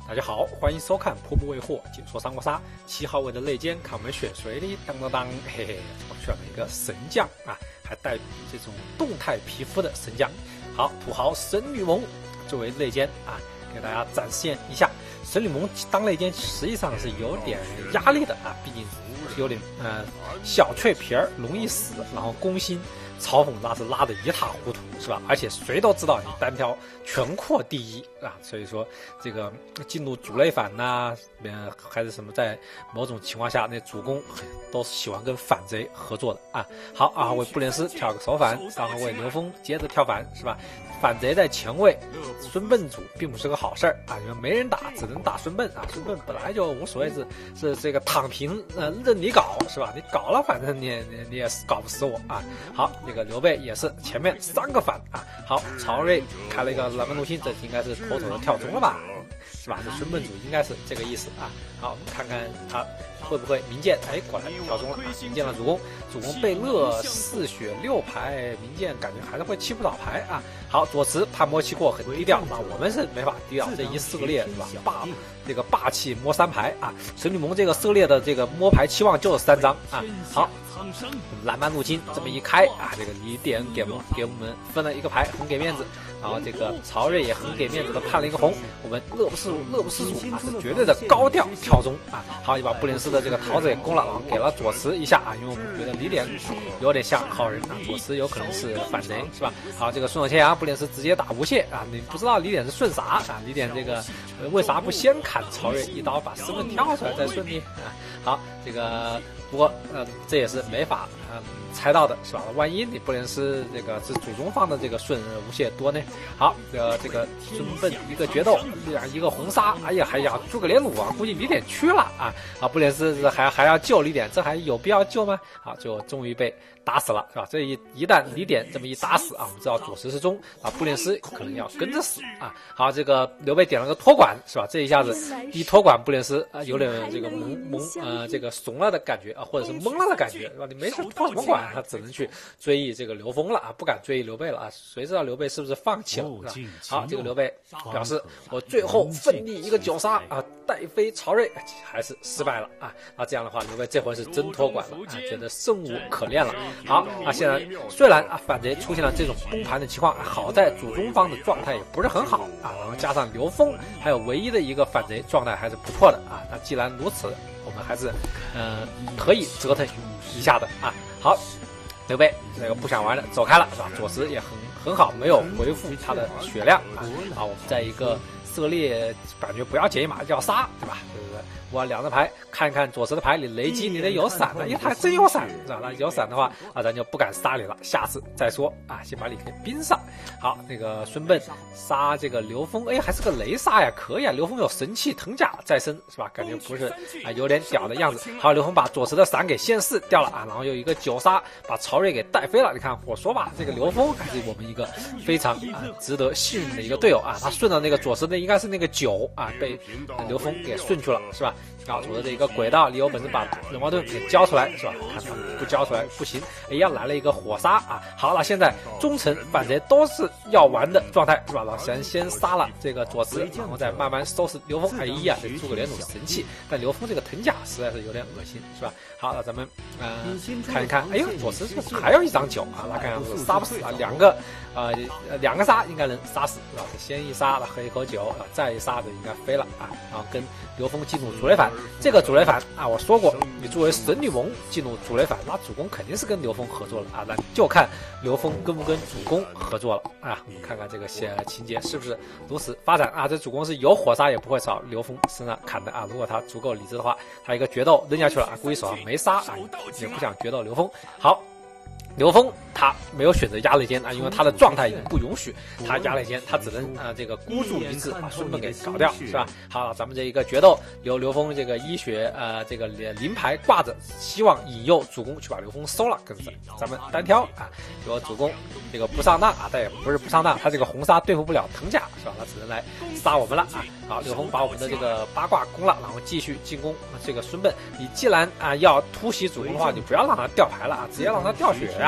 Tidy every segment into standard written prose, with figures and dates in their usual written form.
大家好，欢迎收看破布未获解说三国杀7号位的内奸，看我们选谁呢？当当当，嘿嘿，我选了一个神将啊，还带这种动态皮肤的神将。好，土豪神女盟作为内奸啊，给大家展现一下。神女盟当内奸实际上是有点压力的啊，毕竟有点小脆皮儿，容易死，然后攻心。嘲讽那是拉得一塌糊涂，是吧？而且谁都知道你单挑全扩第一啊，所以说这个进入主内反呐，还是什么，在某种情况下，那主攻都是喜欢跟反贼合作的啊。好啊，为布连斯跳个首反，然后为刘封接着跳反，是吧？反贼在前卫，孙膑主并不是个好事儿啊，因为没人打，只能打孙膑啊。孙膑本来就无所谓，是这个躺平，任你搞，是吧？你搞了，反正你也搞不死我啊。好，这个刘备也是前面3个反啊。好，曹睿开了一个南蛮入侵，这应该是妥妥的跳中了吧？是吧？这孙膑主应该是这个意思啊。好，我们看看他会不会明剑？哎，果然跳中了啊！明剑的主攻被勒4血6牌，明剑感觉还是会弃不少牌啊。好，左慈叛魔期过很低调啊，我们是没法低调，这一色列是吧？霸气摸3牌啊！神女盟这个色列的这个摸牌期望就是3张啊。好。南蛮入侵这么一开啊，这个李典给我们分了一个牌，很给面子。然后这个曹睿也很给面子的判了一个红，我们乐不思蜀啊，是绝对的高调跳中啊。好，也把布连斯的这个桃子给攻了，然后给了左慈一下啊，因为我们觉得李典有点像好人啊，左慈有可能是反贼，是吧？好，这个顺手牵羊，布连斯直接打无懈啊，你不知道李典是顺啥啊？李典这个为啥不先砍曹睿一刀，把身份跳出来再顺利啊？好，这个。不过，这也是没法猜到的，是吧？万一你布连斯这个是主中方的这个顺无懈多呢？好，这个孙膑一个决斗，一个红杀，哎呀，诸葛连弩啊，估计李典去了啊！啊，布连斯还要救李典，这还有必要救吗？好，就终于被打死了，是吧？这一旦李典这么一打死啊，我们知道左慈是中啊，布连斯可能要跟着死啊。好，这个刘备点了个托管，是吧？这一下子一托管，布连斯有点这个这个怂了的感觉。或者是懵了的感觉，是吧？你没事托什么管？他只能去追忆这个刘封了啊，不敢追忆刘备了啊。谁知道刘备是不是放弃了？是吧？好，这个刘备表示我最后奋力一个9杀啊，带飞曹睿，还是失败了啊。那这样的话，刘备这回是真托管了啊，觉得生无可恋了。好，那现在虽然啊反贼出现了这种崩盘的情况，好在主中方的状态也不是很好啊，然后加上刘封还有唯一的一个反贼状态还是不错的啊。那既然如此，我们还是可以折腾一下的啊。好，刘备这个不想玩了，走开了，是吧？左慈也很好，没有回复他的血量啊。我们在一个色列感觉不要解码，要杀，对吧？我2张牌看一看左慈的牌里雷击你得有闪的，因为他还真有闪，是吧？那有闪的话啊，咱就不敢杀你了，下次再说啊，先把你给冰上。好，那个孙膑杀这个刘封，哎，还是个雷杀呀，可以啊。刘封有神器藤甲在身，是吧？感觉不是啊，有点屌的样子。好，刘封把左慈的闪给先试掉了啊，然后又一个9杀把曹睿给带飞了。你看我说吧，这个刘封还是我们一个非常值得信任的一个队友啊。他顺着那个左慈的应该是那个9啊，被刘封给顺去了，是吧？啊，左的一个轨道，你有本事把人王盾给交出来，是吧？看他不交出来不行。哎呀，来了一个火杀啊！好了，现在忠诚反贼都是要玩的状态，是吧？老神先杀了这个左慈，然后再慢慢收拾刘封。哎呀，这诸葛连弩神器，但刘封这个藤甲实在是有点恶心，是吧？好，那咱们看一看，哎呦，左慈还有1张9啊，那看样子杀不死啊，2个杀应该能杀死，是吧？先一杀了喝一口酒啊，再一杀的应该飞了啊，然后跟刘封进入主内反。这个主内反啊，我说过，你作为神女盟进入主内反，那主公肯定是跟刘封合作了啊，那就看刘封跟不跟主公合作了啊。我们看看这个情节是不是如此发展啊？这主公是有火杀也不会朝刘封身上砍的啊。如果他足够理智的话，他一个决斗扔下去了啊，估计手上没杀啊，也不想决斗刘封。好。刘封他没有选择压内奸啊，因为他的状态已经不允许他压内奸，他只能这个孤注一掷把孙膑给搞掉，是吧？好，咱们这一个决斗由刘封这个医学这个灵牌挂着，希望引诱主公去把刘封收了，跟咱们单挑啊。结果主公这个不上当啊，但也不是不上当，他这个红杀对付不了藤甲，是吧？他只能来杀我们了啊。好，刘封把我们的这个八卦攻了，然后继续进攻这个孙膑。你既然要突袭主公的话，你不要让他掉牌了啊，直接让他掉血呀。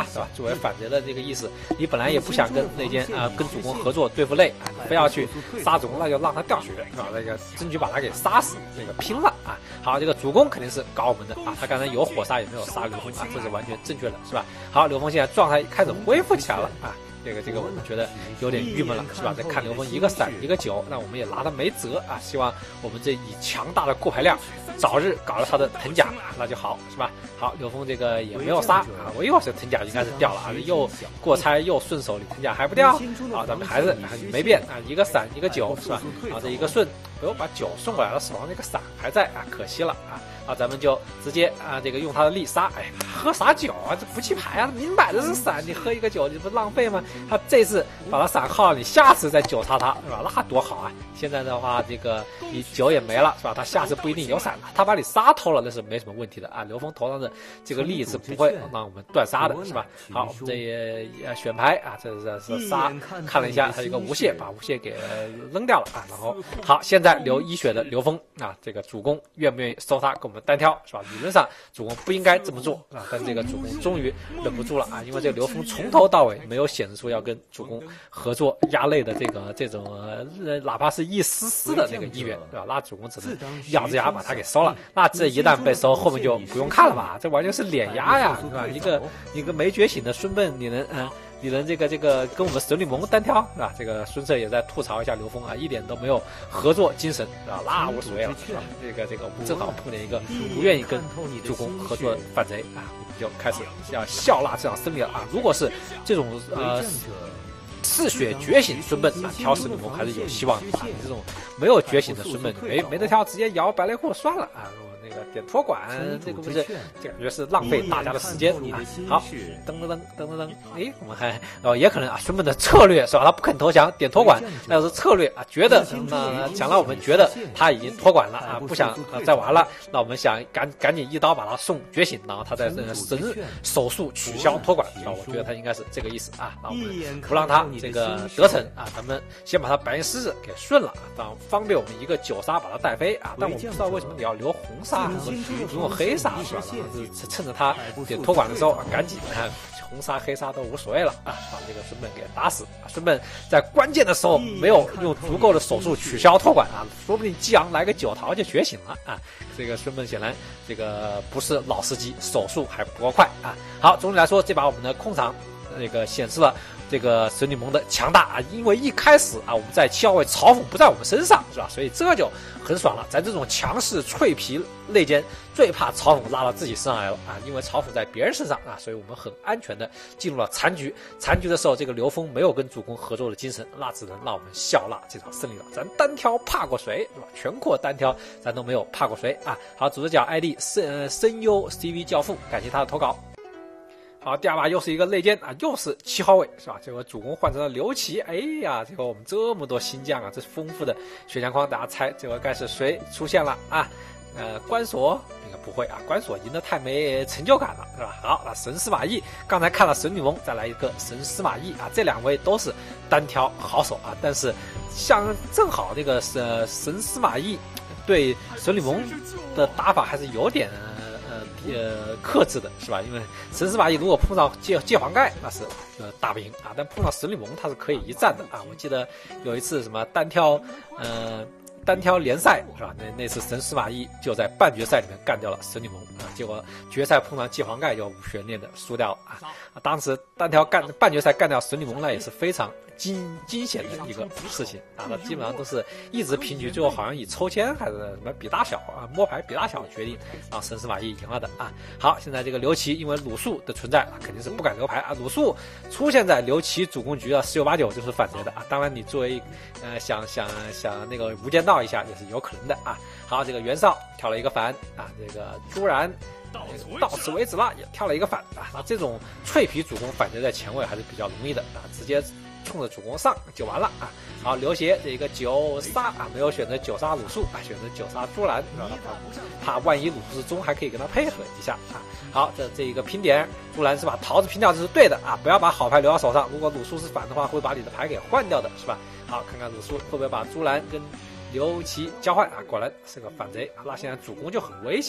呀，是吧？作为反贼的这个意思，你本来也不想跟内奸跟主公合作对付累啊，非要去杀主公，那就让他掉血，是吧？那个争取把他给杀死，这个拼了啊！好，这个主公肯定是搞我们的啊，他刚才有火杀也没有杀刘封啊，这是完全正确的，是吧？好，刘封现在状态开始恢复起来了啊。这个我们觉得有点郁闷了，是吧？再看刘封一个闪一个9，那我们也拿他没辙啊。希望我们这以强大的过牌量，早日搞了他的藤甲，那就好，是吧？好，刘封这个也没有杀啊，我以为这藤甲应该是掉了啊，又过拆又顺手，藤甲还不掉啊，咱们还是没变啊，一个闪一个9，是吧？啊，这一个顺，把9送过来了，手上那个闪还在啊，可惜了啊。啊，咱们就直接啊，这个用他的力杀，哎，喝啥酒啊？这不弃牌啊，明摆着是闪，你喝一个酒，你不浪费吗？他这次把他闪耗了，你下次再9杀他，是吧？那多好啊！现在的话，这个你9也没了，是吧？他下次不一定有闪了，他把你杀偷了，那是没什么问题的啊。刘封头上的这个力是不会让我们断杀的，是吧？好，我们这也选牌啊，这是杀，看了一下，他一个无懈，把无懈给扔掉了啊。然后好，现在留1血的刘封啊，这个主公愿不愿意收他？跟我们单挑，是吧？理论上主公不应该这么做啊，但这个主公终于忍不住了啊，因为这个刘封从头到尾没有显示出要跟主公合作压累的这种哪怕是一丝丝的那个意愿，对吧？那主公只能咬着牙把他给收了。那这一旦被收，后面就不用看了吧？这完全是碾压呀，对吧？一个没觉醒的孙膑，你能这个跟我们神女盟单挑啊？这个孙策也在吐槽一下刘封啊，一点都没有合作精神啊，那无所谓了，是吧？这个我们正好碰见一个不愿意跟主公合作的反贼啊，我们就开始要笑纳这场胜利了啊！如果是这种嗜血觉醒孙膑啊，挑神女盟还是有希望的啊！你这种没有觉醒的孙膑，没得挑，直接摇白雷库算了啊！那个点托管，这个不是，这感觉是浪费大家的时间啊！好，噔，哎，我们还也可能啊，孙膑的策略是吧？他不肯投降，点托管，那是策略啊，觉得想让我们觉得他已经托管了啊，不想再玩了，那我们想赶紧一刀把他送觉醒，然后他再神手术取消托管啊，我觉得他应该是这个意思啊，那我们不让他这个得逞啊，咱们先把他白银狮子给顺了啊，当方便我们一个9杀把他带飞啊，但我不知道为什么你要留红杀，用黑杀是吧？是趁着他点托管的时候赶紧红杀黑杀都无所谓了啊，把这个孙膑给打死啊！孙膑在关键的时候没有用足够的手术取消托管啊，说不定激昂来个9逃就觉醒了啊！这个孙膑显然这个不是老司机，手速还不够快啊！好，总体来说，这把我们的控场那个显示了这个神女盟的强大啊，因为一开始啊我们在7号位嘲讽不在我们身上是吧？所以这就很爽了。咱这种强势脆皮内奸最怕嘲讽拉到自己身上来了啊，因为嘲讽在别人身上啊，所以我们很安全的进入了残局。残局的时候，这个刘封没有跟主公合作的精神，那只能让我们笑纳这场胜利了。咱单挑怕过谁是吧？全扩单挑咱都没有怕过谁啊！好，主视角 ID 声优 CV 教父，感谢他的投稿。好，第2把又是一个内奸啊，又是7号位是吧？结果主公换成了刘琦，哎呀，结果我们这么多新将啊，这丰富的血浆框，大家猜这个该是谁出现了啊？关索应该不会啊，关索赢得太没成就感了是吧？好，那神司马懿，刚才看了神女盟，再来一个神司马懿啊，这2位都是单挑好手啊，但是像正好那个神司马懿对神女盟的打法还是有点克制的是吧？因为神司马懿如果碰上界黄盖，那是打不赢啊，但碰到神女盟他是可以一战的啊！我记得有一次什么单挑联赛是吧？那次神司马懿就在半决赛里面干掉了神女盟啊，结果决赛碰上界黄盖就无悬念的输掉了啊！当时半决赛干掉神女盟那也是非常惊险的一个事情啊！那基本上都是一直平局，最后好像以抽签还是什么比大小啊，摸牌比大小决定让神司马懿赢了的啊！好，现在这个刘琦因为鲁肃的存在肯定是不敢留牌啊，鲁肃出现在刘琦主攻局啊，10有8九就是反贼的啊！当然你作为想那个无间道一下也是有可能的啊！好，这个袁绍跳了一个反啊，这个朱然到此为止了，也跳了一个反啊！那这种脆皮主攻反贼在前位还是比较容易的啊，直接冲着主攻上就完了啊！好，刘协这个9杀啊，没有选择9杀鲁肃啊，选择9杀朱然，怕万一鲁肃是中还可以跟他配合一下啊！好，这一个拼点，朱然是把桃子拼掉，这是对的啊！不要把好牌留到手上，如果鲁肃是反的话，会把你的牌给换掉的，是吧？好，看看鲁肃会不会把朱然跟刘琦交换啊？果然是个反贼，那现在主公就很危险了。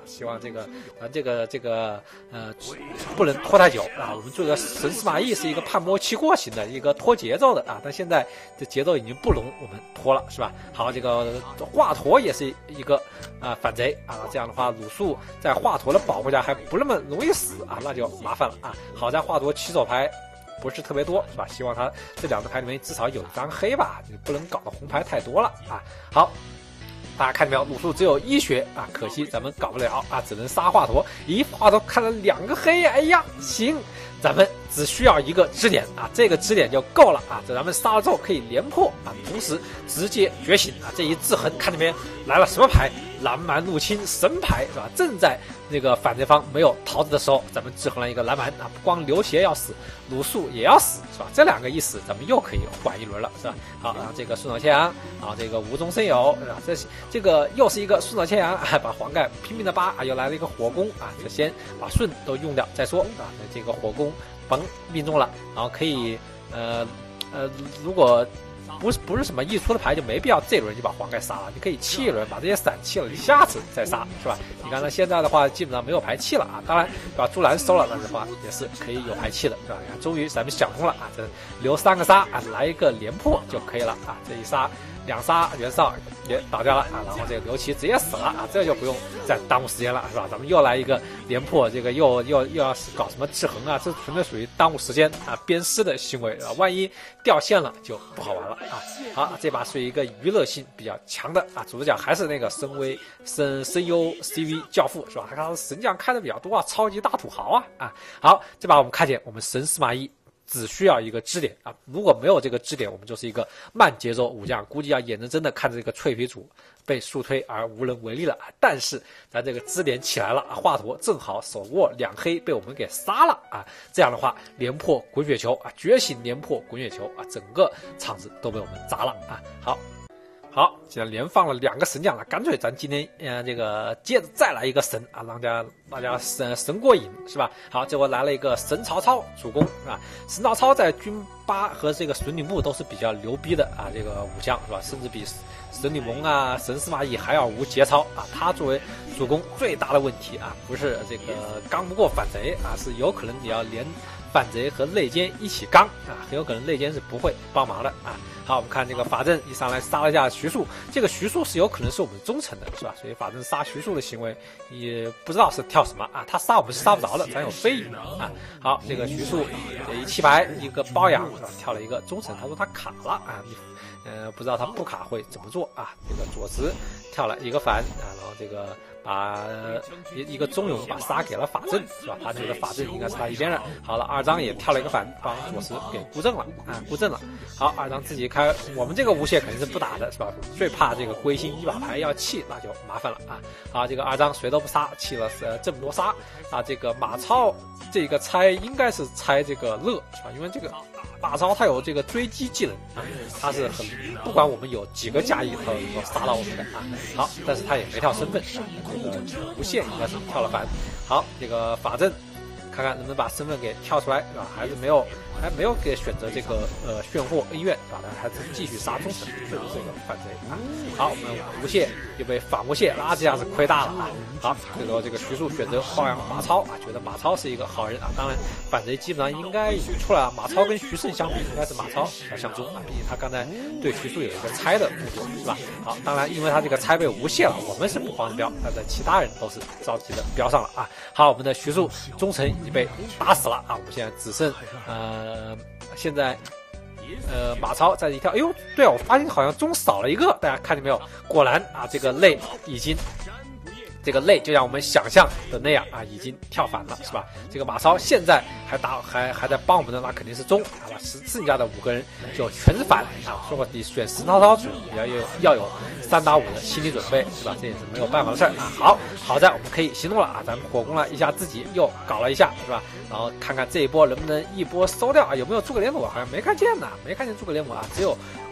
希望不能拖太久啊。我们这个神司马懿是一个判摸期过型的一个拖节奏的啊，但现在这节奏已经不容我们拖了，是吧？好，这个华佗也是一个反贼啊，这样的话鲁肃在华佗的保护下还不那么容易死啊，那就麻烦了啊。好在华佗起手牌不是特别多，是吧？希望他这两张牌里面至少有一张黑吧，你不能搞得红牌太多了啊。好，大家看见没有？鲁肃只有1血啊，可惜咱们搞不了啊，只能杀华佗。咦，华佗看了2个黑，哎呀，行，咱们只需要一个支点啊，这个支点就够了啊。这咱们杀了之后可以连破啊，同时直接觉醒啊。这一制衡，看见没？来了什么牌？蓝蛮入侵神牌是吧？正在那个反对方没有桃子的时候，咱们制衡了一个蓝蛮啊，不光刘协要死，鲁肃也要死是吧？这2个一死，咱们又可以缓一轮了是吧？好，然后这个顺手牵羊，然后这个无中生有是吧？这个又是一个顺手牵羊，把黄盖拼命的扒啊，又来了一个火攻啊，就先把顺都用掉再说啊。这个火攻甭命中了，然后可以如果不是什么溢出的牌，就没必要这轮就把黄盖杀了，你可以弃一轮把这些散弃了，你下次再杀是吧？你看他现在的话基本上没有牌弃了啊，当然把朱兰收了，那的话也是可以有牌弃的是吧？终于咱们想通了啊，这留3个杀啊，来一个连破就可以了啊，这一杀2杀袁绍也倒掉了啊，然后这个刘琦直接死了啊，这就不用再耽误时间了是吧？咱们又来一个连破，这个又要搞什么制衡啊，这纯粹属于耽误时间啊，鞭尸的行为啊，万一掉线了就不好玩了啊。好，这把是一个娱乐性比较强的啊，主角还是那个声优 CV 教父是吧？他神将开的比较多啊，超级大土豪啊。好，这把我们看见我们神司马懿只需要一个支点啊，如果没有这个支点，我们就是一个慢节奏武将，估计要眼睁睁的看着这个脆皮主被速推而无能为力了。但是咱这个支点起来了，华佗正好手握2黑被我们给杀了啊，这样的话连破滚雪球啊，觉醒连破滚雪球啊，整个场子都被我们砸了啊。好，既然连放了2个神将了，干脆咱今天这个接着再来一个神啊，让大家神过瘾是吧？好，结果来了一个神曹操主攻啊，神曹操在军八和这个孙吕布都是比较牛逼的啊，这个武将是吧？甚至比神吕蒙啊、神司马懿还要无节操啊。他作为主攻最大的问题啊，不是这个刚不过反贼啊，是有可能你要连反贼和内奸一起刚啊，很有可能内奸是不会帮忙的啊。好，我们看这个法正一上来杀了一下徐庶，这个徐庶是有可能是我们忠臣的是吧？所以法正杀徐庶的行为也不知道是跳什么啊，他杀我们是杀不着的，咱有飞羽啊。好，这个徐庶这一弃牌一个包养是吧？跳了一个忠臣，他说他卡了啊，不知道他不卡会怎么做啊？这个左慈跳了一个反啊，然后这个把一个忠勇把杀给了法正是吧？他觉得法正应该是他一边的。好了，2张也跳了一个反，帮左慈给固正了啊，固正了。好，2张自己开，我们这个无懈肯定是不打的是吧？最怕这个归心一把牌要弃，那就麻烦了啊。好，这个2张谁都不杀，弃了这么多杀啊。这个马超这个猜应该是猜这个乐是吧？因为这个马超他有这个追击技能啊，他是很不管我们有几个加一，他都能杀到我们的啊。好，但是他也没跳身份，这个无限应该是跳了反。好，这个法正看看能不能把身份给跳出来是吧？还没有给选择这个炫惑恩怨是吧？还是继续杀忠臣，确实是一个反贼啊。好，我们无懈又被反无懈啊，这样是亏大了啊。好，这个徐庶选择包养马超啊，觉得马超是一个好人啊。当然，反贼基本上应该已经出来了。马超跟徐盛相比，应该是马超比较相中啊，毕竟他刚才对徐庶有一个猜的动作是吧？好，当然因为他这个猜被无懈了，我们是不慌着标，但是其他人都是着急的标上了啊。好，我们的徐庶忠臣已经被打死了啊，我们现在只剩现在马超在一跳，哎呦，对啊，我发现好像中少了一个，大家看见没有？果然啊，这个泪已经。这个泪就像我们想象的那样啊，已经跳反了，是吧？这个马超现在还在帮我们的，那肯定是中，好吧？剩下的5个人就全是反啊。说过你选神曹操主，要有3打5的心理准备，是吧？这也是没有办法的事儿啊。好在我们可以行动了啊，咱们火攻了一下自己，又搞了一下，是吧？然后看看这一波能不能一波收掉啊？有没有诸葛连弩？好像没看见呢，没看见诸葛连弩啊，只有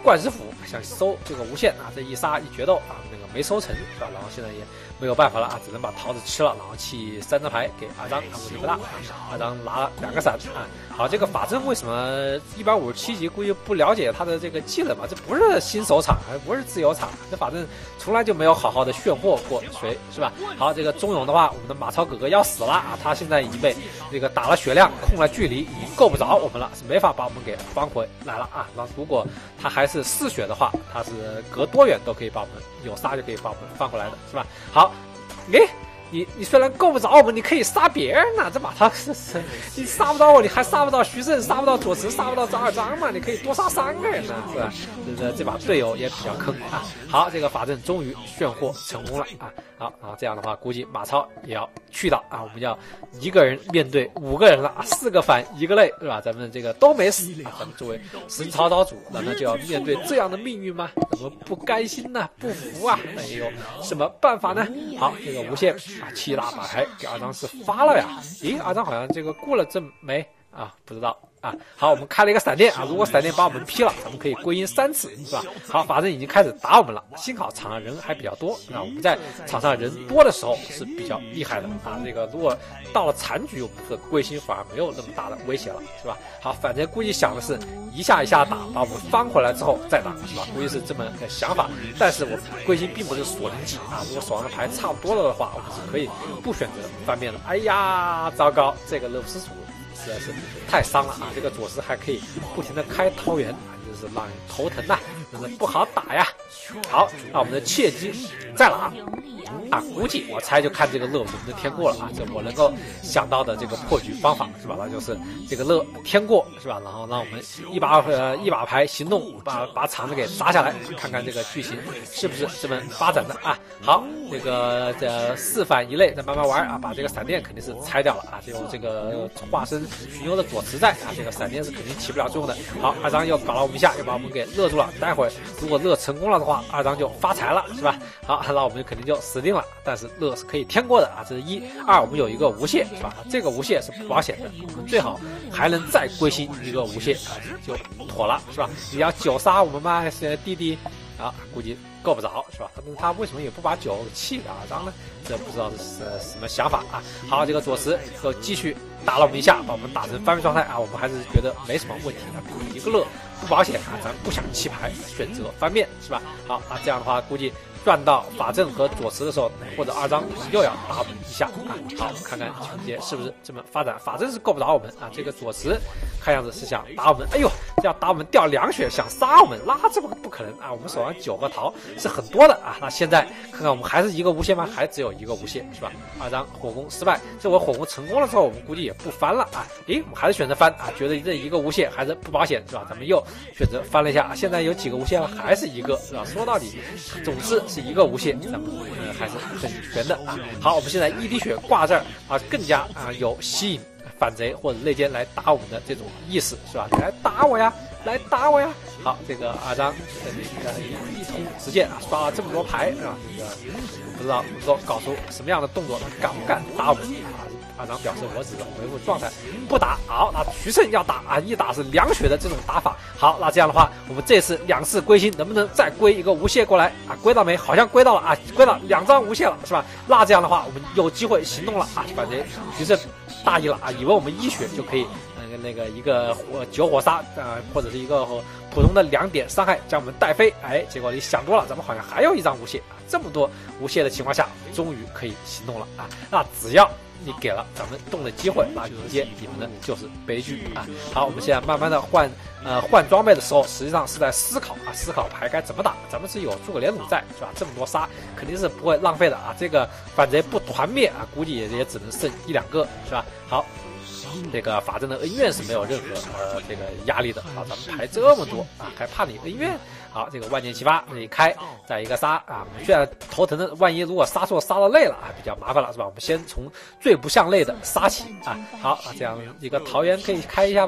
冠师府想收这个无限啊，这一杀一决斗啊，那个没收成是吧？然后现在也没有办法了啊，只能把桃子吃了，然后弃3张牌给二张，问题不大啊。二张拿了2个伞啊。好，这个法阵为什么157级估计不了解他的这个技能嘛？这不是新手场，还不是自由场，这法阵从来就没有好好的炫惑过谁是吧？好，这个中勇的话，我们的马超哥哥要死了啊！他现在已经被这个打了血量，控了距离，已经够不着我们了，是没法把我们给翻回来了啊！那如果他还是4血的话，他是隔多远都可以把我们有杀就可以把我们翻回来的，是吧？好，你虽然够不着我们，你可以杀别人呐、这把他你杀不到我，你还杀不到徐胜，杀不到左慈，杀不到张二张嘛？你可以多杀3个人呢，是吧？这把队友也比较坑啊。好，这个法阵终于炫获成功了啊！好，然后这样的话，估计马超也要去到啊，我们要1个人面对5个人了啊，4个反1个累，是吧？咱们这个都没死啊，咱们作为神曹岛主，难道就要面对这样的命运吗？怎么不甘心呢？不服啊？那有什么办法呢？好，这个无限7大把牌给二张是发了呀？咦，二张好像这个过了这没啊？不知道啊。好，我们开了一个闪电啊，如果闪电把我们劈了，咱们可以归阴3次，是吧？好，法阵已经开始打我们了，幸好场上人还比较多。那我们在场上人多的时候是比较厉害的啊。这个如果到了残局，我们这个归心反而没有那么大的威胁了，是吧？好，反正估计想的是一下一下打，把我们翻回来之后再打，是吧？估计是这么个想法。但是我归心并不是锁灵技啊，如果手上的牌差不多了的话，我们是可以不选择翻面的。哎呀，糟糕，这个乐福斯主实在是太伤了啊！这个左慈还可以不停的开桃园，真是让人头疼呐，真是不好打呀。好，那我们的切机在哪啊？估计我猜就看这个乐能不能天过了啊！这我能够想到的这个破局方法是吧？那就是这个乐天过是吧？然后让我们一把牌行动，把场子给砸下来，看看这个剧情是不是这么发展的啊？好，这个4反1类再慢慢玩啊，把这个闪电肯定是拆掉了啊！就这个化身巡游的左慈在啊，这个闪电是肯定起不了作用的。好，二张又搞了我们一下，又把我们给勒住了。待会儿如果勒成功了的话，二张就发财了，是吧？好，那我们肯定就死定了。但是勒是可以天过的啊，这是1、2，我们有一个无懈，是吧？这个无懈是不保险的，我们最好还能再归心一个无懈啊，就妥了，是吧？你要9杀我们吗？弟弟啊，估计够不着，是吧？他为什么也不把9弃给二张呢？这不知道是什么想法啊。好，这个左慈又继续打了我们一下，把我们打成翻面状态啊，我们还是觉得没什么问题的，一个乐不保险啊，咱不想弃牌，选择翻面，是吧？好，那这样的话估计转到法阵和左慈的时候，或者二张又要打我们一下啊。好，我们看看情节是不是这么发展。法阵是够不着我们啊，这个左慈看样子是想打我们，哎呦，这样打我们掉2血，想杀我们，那这不可能啊！我们手上9个桃是很多的啊。那现在看看我们还是一个无懈吗？还只有一个无懈，是吧？二张火攻失败，这回火攻成功了之后，我们估计也不翻了啊。诶，我们还是选择翻啊，觉得这一个无懈还是不保险，是吧？咱们又选择翻了一下，现在有几个无懈了？还是一个，是吧？说到底，总之是一个无懈，咱们还是很悬的啊。好，我们现在1滴血挂这儿啊，更加啊有吸引反贼或者内奸来打我们的这种意思，是吧？来打我呀，来打我呀！好，这个二张一通直剑啊，刷了这么多牌，是吧？这个不知道能够搞出什么样的动作，他敢不敢打我们啊？二张表示我只是回复状态，不打。好，那徐胜要打啊，一打是2血的这种打法。好，那这样的话，我们这次2次归心，能不能再归一个无懈过来啊？归到没？好像归到了啊，归到2张无懈了，是吧？那这样的话，我们有机会行动了啊！反正徐胜大意了啊，以为我们1血就可以那个一个9火杀或者是一个普通的2点伤害将我们带飞，哎，结果你想多了，咱们好像还有1张无懈啊！这么多无懈的情况下，终于可以行动了啊！那只要你给了咱们动的机会，那迎接你们的就是悲剧啊！好，我们现在慢慢的换装备的时候，实际上是在思考啊，思考牌该怎么打。咱们是有诸葛连弩在，是吧？这么多杀肯定是不会浪费的啊！这个反贼不团灭啊，估计也只能剩1、2个，是吧？好。这个法阵的恩怨是没有任何这个压力的啊，咱们牌这么多啊，还怕你恩怨？好，这个万箭齐发，这一开，再一个杀啊！我们虽然头疼的，万一如果杀错杀到累了啊，比较麻烦了，是吧？我们先从最不像累的杀起啊。好啊，这样一个桃园可以开一下吧。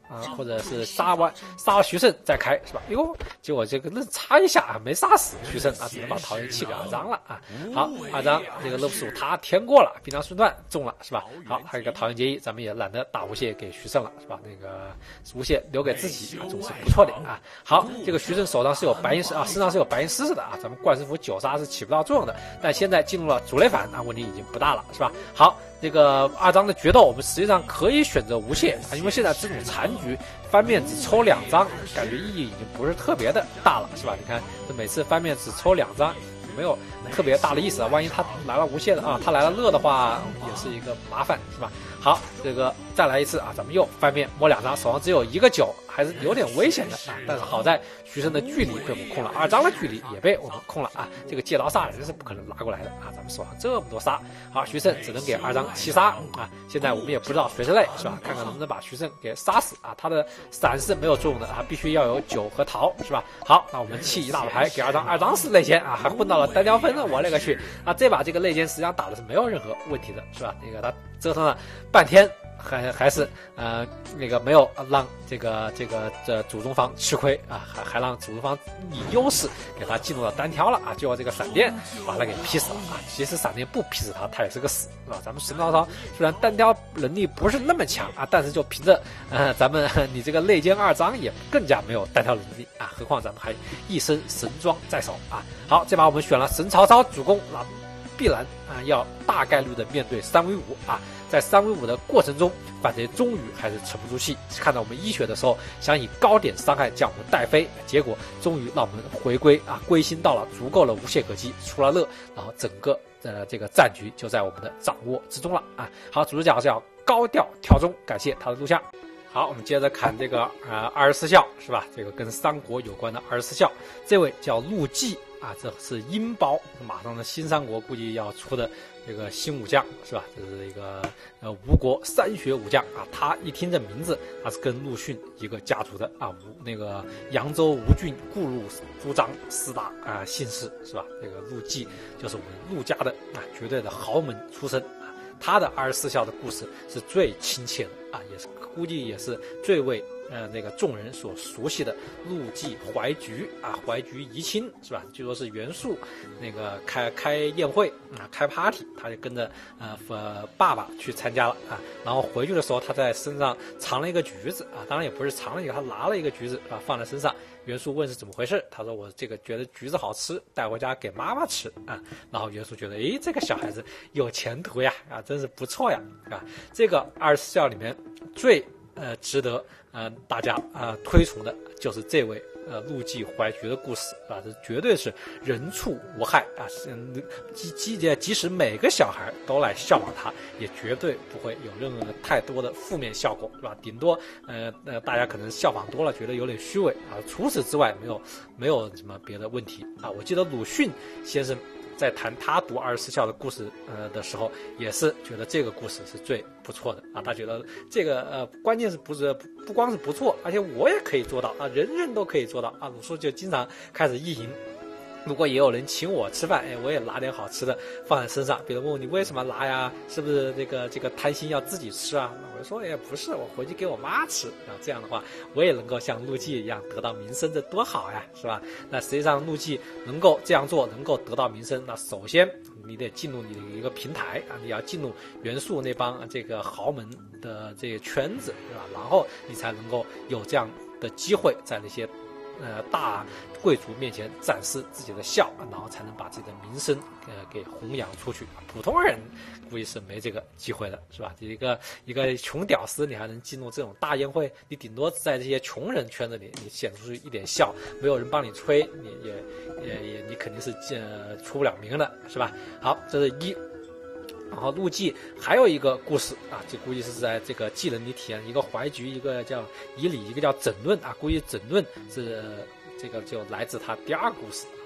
啊，或者是杀了徐盛再开，是吧？哟，结果这个愣插一下没杀死徐盛啊，只能把桃园弃给二张了啊。好，二张这个乐不思蜀他填过了，平常顺断中了，是吧？好，还有一个桃园结义，咱们也懒得打无懈给徐盛了，是吧？那个无懈留给自己总是不错的啊。好，这个徐盛手上是有白银身上是有白银狮子的啊，咱们冠师傅9杀是起不到作用的，但现在进入了主雷反啊，问题已经不大了，是吧？好。这个二张的决斗，我们实际上可以选择无懈啊，因为现在这种残局翻面只抽2张，感觉意义已经不是特别的大了，是吧？你看这每次翻面只抽2张，没有特别大的意思啊。万一他来了无懈的啊，他来了乐的话，也是一个麻烦，是吧？好，这个再来一次啊，咱们又翻面摸2张，手上只有1个9，还是有点危险的啊。但是好在徐盛的距离被我们控了，二张的距离也被我们控了啊。这个借刀杀人是不可能拿过来的啊，咱们手上这么多杀，好，徐盛只能给二张7杀啊。现在我们也不知道谁是累，是吧？看看能不能把徐盛给杀死啊。他的闪是没有作用的啊，必须要有9和桃，是吧？好，那我们弃一大牌给二张是内奸啊，还混到了单挑分呢，我勒个去啊！这把这个内奸实际上打的是没有任何问题的，是吧？那个他折腾了半天。还是那个没有让这祖宗方吃亏啊，还让祖宗方以优势给他进入了单挑了啊，结果这个闪电把他给劈死了啊。其实闪电不劈死他也是个死，是吧？咱们神刀操虽然单挑能力不是那么强啊，但是就凭着咱们你这个内奸二张也更加没有单挑能力啊，何况咱们还一身神装在手啊。好，这把我们选了神曹操主攻，那必然啊要大概率的面对3v5啊。在3v5的过程中，反贼终于还是沉不住气，看到我们一血的时候，想以高点伤害将我们带飞，结果终于让我们回归啊，归心到了足够的无懈可击，出了乐，然后整个这个战局就在我们的掌握之中了啊。好，主视角是要高调调中，感谢他的录像。好，我们接着看这个24孝是吧？这个跟三国有关的24孝，这位叫陆绩啊，这是阴包，马上的新三国估计要出的这个新武将是吧？这是一个吴国3学武将啊，他一听这名字，他是跟陆逊一个家族的啊，那个扬州吴郡顾陆朱张4大啊姓氏是吧？这个陆绩就是我们陆家的啊绝对的豪门出身啊，他的24孝的故事是最亲切的啊，也是估计也是最为那个众人所熟悉的陆绩怀菊啊，怀菊怡亲是吧？据说是袁术那个开宴会啊，开 party， 他就跟着爸爸去参加了啊，然后回去的时候他在身上藏了一个橘子啊，当然也不是藏了一个，他拿了一个橘子啊放在身上。袁术问是怎么回事，他说我这个觉得橘子好吃，带回家给妈妈吃啊。然后袁术觉得，诶，这个小孩子有前途呀，啊，真是不错呀，啊，这个24孝里面最值得大家推崇的就是这位陆绩怀菊的故事啊，这绝对是人畜无害啊，即使每个小孩都来效仿他，也绝对不会有任何太多的负面效果，是吧？顶多大家可能效仿多了，觉得有点虚伪啊，除此之外没有什么别的问题啊。我记得鲁迅先生在谈他读24孝的故事的时候，也是觉得这个故事是最不错的啊。他觉得这个关键是不光是不错，而且我也可以做到啊，人人都可以做到啊。鲁迅就经常开始意淫，如果也有人请我吃饭，我也拿点好吃的放在身上。别人问我你为什么拿呀？是不是这个贪心要自己吃啊？我就说不是，我回去给我妈吃。然后这样的话，我也能够像陆绩一样得到名声，这多好呀，是吧？那实际上陆绩能够这样做，能够得到名声，那首先你得进入你的一个平台啊，你要进入袁术那帮这个豪门的这个圈子，对吧？然后你才能够有这样的机会在那些大贵族面前展示自己的孝，然后才能把自己的名声给弘扬出去。普通人估计是没这个机会的，是吧？一个穷屌丝，你还能进入这种大宴会？你顶多在这些穷人圈子里，你显出一点孝，没有人帮你吹，你肯定是出不了名的，是吧？好，这是一。然后陆绩还有一个故事啊，这估计是在这个技能里体验，一个怀菊，一个叫以礼，一个叫整论啊。估计整论是这个就来自他第二个故事。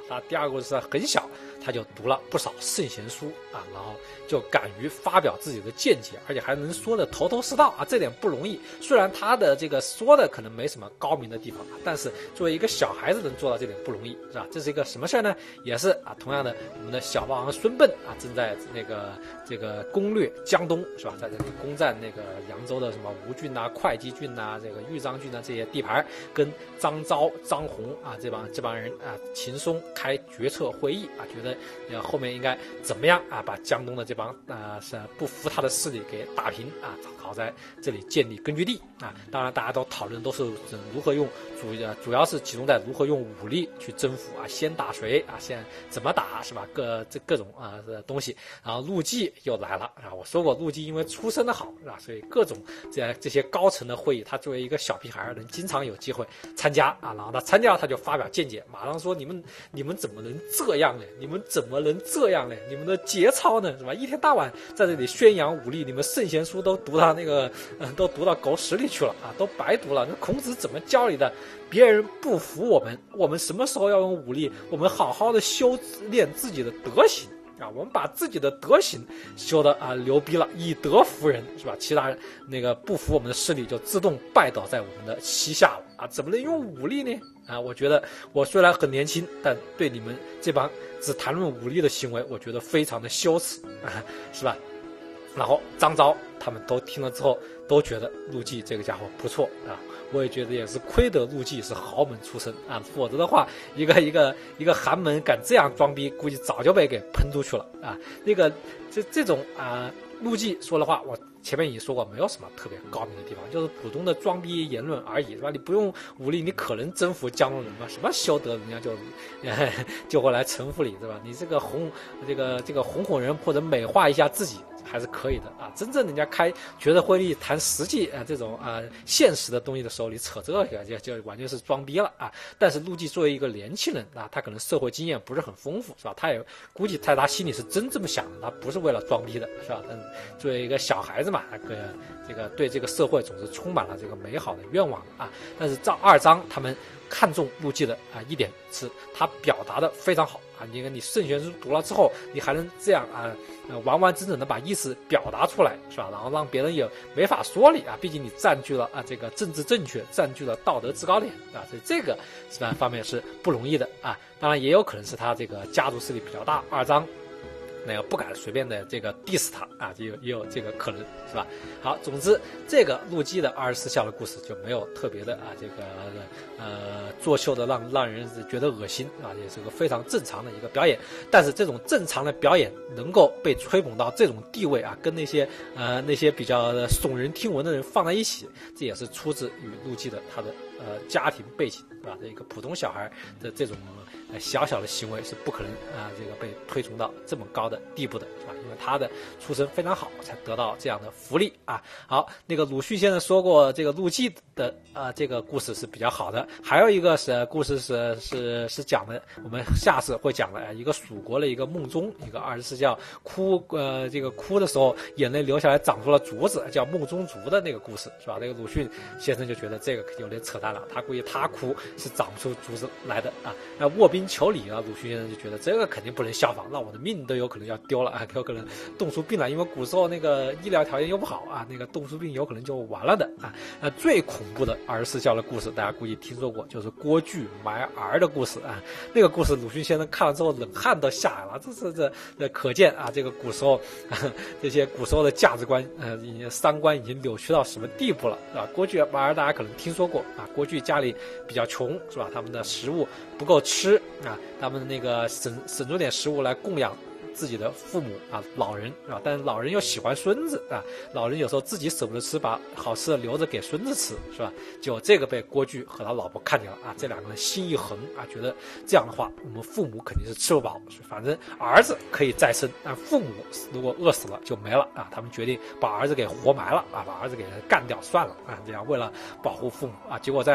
他第二个故事很小，他就读了不少圣贤书啊，然后就敢于发表自己的见解，而且还能说的头头是道啊，这点不容易。虽然他的这个说的可能没什么高明的地方，但是作为一个小孩子能做到这点不容易，是吧？这是一个什么事儿呢？也是啊，同样的，我们的小霸王孙膑啊，正在这个攻略江东，是吧？在这里攻占那个扬州的什么吴郡啊、会稽郡啊、这个豫章郡啊这些地盘，跟张昭、张宏啊这帮人啊，秦松开决策会议啊，觉得后面应该怎么样啊，把江东的这帮是不服他的势力给打平啊，好在这里建立根据地啊。当然，大家都讨论都是如何用主要是集中在如何用武力去征服啊，先打谁啊，先怎么打是吧？各种东西。然后陆绩又来了啊，我说过陆绩因为出身的好是吧，所以各种这些高层的会议，他作为一个小屁孩能经常有机会参加啊。然后他参加他就发表见解，马上说你们怎么能这样呢？你们怎么能这样呢？你们的节操呢是吧？一天到晚在这里宣扬武力，你们圣贤书都读到都读到狗屎里去了啊，都白读了。那孔子怎么教你的？别人不服我们什么时候要用武力？我们好好的修炼自己的德行啊，我们把自己的德行修的牛逼了，以德服人是吧？其他人那个不服我们的势力就自动拜倒在我们的膝下了啊！怎么能用武力呢？啊，我觉得我虽然很年轻，但对你们这帮只谈论武力的行为，我觉得非常的羞耻啊，是吧？然后张昭他们都听了之后，都觉得陆绩这个家伙不错啊。我也觉得也是亏得陆绩是豪门出身啊，否则的话，一个寒门敢这样装逼，估计早就被给喷出去了啊。这种陆绩说的话，我前面已经说过，没有什么特别高明的地方，就是普通的装逼言论而已，是吧？你不用武力，你可能征服江东人吗？什么修德，人家就会来臣服你，对吧？你这个哄人或者美化一下自己。还是可以的啊，真正人家开决策会议谈实际这种现实的东西的时候，你扯这个就完全是装逼了啊！但是陆绩作为一个年轻人啊，他可能社会经验不是很丰富，是吧？他也估计在他心里是真这么想的，他不是为了装逼的，是吧？作为一个小孩子嘛，对这个社会总是充满了这个美好的愿望啊。但是二章他们看重陆绩的一点是他表达的非常好啊！你圣贤书读了之后，你还能这样完完整整的把意思表达出来，是吧？然后让别人也没法说你啊，毕竟你占据了这个政治正确，占据了道德制高点啊，所以这个是吧方面是不容易的啊。当然也有可能是他这个家族势力比较大，二章那个不敢随便的这个 diss 他啊，也有这个可能，是吧？好，总之这个陆绩的24孝的故事就没有特别的作秀的让人觉得恶心啊，也是个非常正常的一个表演。但是这种正常的表演能够被吹捧到这种地位啊，跟那些比较耸人听闻的人放在一起，这也是出自于陆绩的他的家庭背景，是吧？这一个普通小孩的这种小小的行为是不可能这个被推崇到这么高的地步的，是吧？因为他的出身非常好，才得到这样的福利啊。好，那个鲁迅先生说过，这个陆绩的这个故事是比较好的。还有一个故事是讲的，我们下次会讲的一个蜀国的一个孟宗，一个24孝哭的时候眼泪流下来长出了竹子，叫孟宗竹的那个故事，是吧？那个鲁迅先生就觉得这个有点扯淡了，他估计他哭是长不出竹子来的啊。卧冰求鲤啊，鲁迅先生就觉得这个肯定不能效仿，那我的命都有可能要丢了啊，有可能冻出病来，因为古时候那个医疗条件又不好啊，那个冻出病有可能就完了的啊。最恐怖的24孝的故事，大家估计听说过，就是郭巨埋儿的故事啊。那个故事鲁迅先生看了之后冷汗都下来了，这可见啊，这个古时候这些古时候的价值观三观已经扭曲到什么地步了啊？郭巨埋儿大家可能听说过啊，郭巨家里比较穷，是吧？他们的食物不够吃啊，他们那个省出点食物来供养自己的父母啊，老人啊，但是老人又喜欢孙子啊，老人有时候自己舍不得吃，把好吃的留着给孙子吃，是吧？就这个被郭巨和他老婆看见了啊，这两个人心一横啊，觉得这样的话，我们父母肯定是吃不饱，反正儿子可以再生，但父母如果饿死了就没了啊。他们决定把儿子给活埋了啊，把儿子给干掉算了啊，这样为了保护父母啊，结果在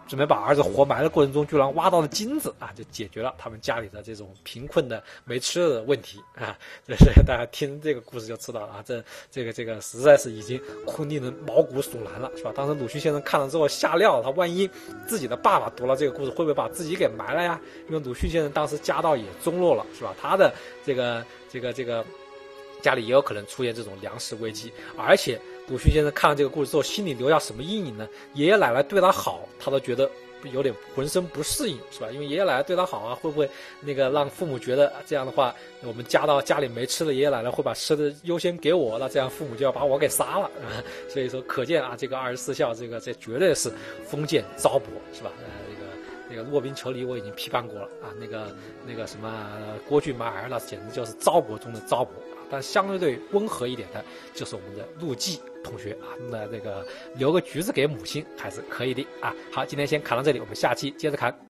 准备把儿子活埋的过程中，居然挖到了金子啊，就解决了他们家里的这种贫困的没吃的问题啊。这是大家听这个故事就知道了啊，这个实在是已经令人毛骨悚然了，是吧？当时鲁迅先生看了之后吓尿了，他万一自己的爸爸读了这个故事，会不会把自己给埋了呀？因为鲁迅先生当时家道也中落了，是吧？他的这个家里也有可能出现这种粮食危机，而且鲁迅先生看了这个故事之后，心里留下什么阴影呢？爷爷奶奶对他好，他都觉得有点浑身不适应，是吧？因为爷爷奶奶对他好啊，会不会让父母觉得这样的话，我们家里没吃的，爷爷奶奶会把吃的优先给我，那这样父母就要把我给杀了啊！所以说，可见啊，这个24孝，这绝对是封建糟粕，是吧？那个骆宾求鲤我已经批判过了啊，那个什么郭巨埋儿，那简直就是糟粕中的糟粕啊！但相对温和一点的，就是我们的陆记同学啊，那留个橘子给母亲还是可以的啊。好，今天先看到这里，我们下期接着看。